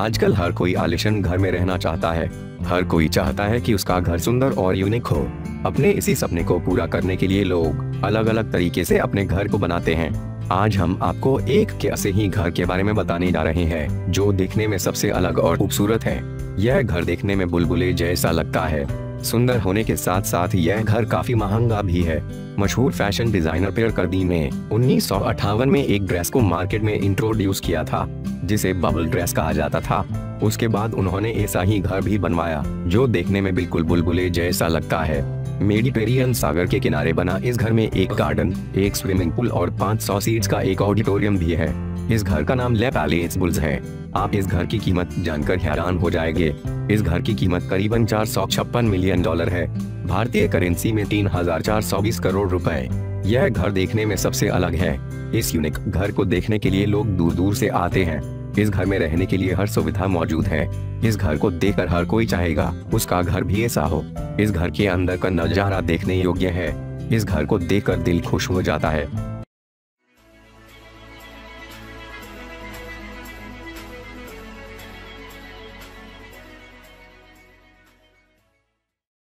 आजकल हर कोई आलीशान घर में रहना चाहता है। हर कोई चाहता है कि उसका घर सुंदर और यूनिक हो। अपने इसी सपने को पूरा करने के लिए लोग अलग अलग तरीके से अपने घर को बनाते हैं। आज हम आपको एक ऐसे ही घर के बारे में बताने जा रहे हैं जो देखने में सबसे अलग और खूबसूरत है। यह घर देखने में बुलबुले जैसा लगता है। सुंदर होने के साथ साथ यह घर काफी महंगा भी है। मशहूर फैशन डिजाइनर पियर कर्दी ने 1958 में एक ड्रेस को मार्केट में इंट्रोड्यूस किया था जिसे बबल ड्रेस कहा जाता था। उसके बाद उन्होंने ऐसा ही घर भी बनवाया जो देखने में बिल्कुल बुलबुले जैसा लगता है। मेडिटेरियन सागर के किनारे बना इस घर में एक गार्डन, एक स्विमिंग पूल और 500 सीट्स का एक ऑडिटोरियम भी है। इस घर का नाम ले पैलेस बुल्स है। आप इस घर की कीमत जानकर हैरान हो जाएंगे। इस घर की कीमत करीबन $456 मिलियन है। भारतीय करेंसी में 3,420 करोड़ रुपए। यह घर देखने में सबसे अलग है। इस यूनिक घर को देखने के लिए लोग दूर दूर से आते हैं। इस घर में रहने के लिए हर सुविधा मौजूद है। इस घर को देखकर हर कोई चाहेगा उसका घर भी ऐसा हो। इस घर के अंदर का नजारा देखने योग्य है। इस घर को देखकर दिल खुश हो जाता है।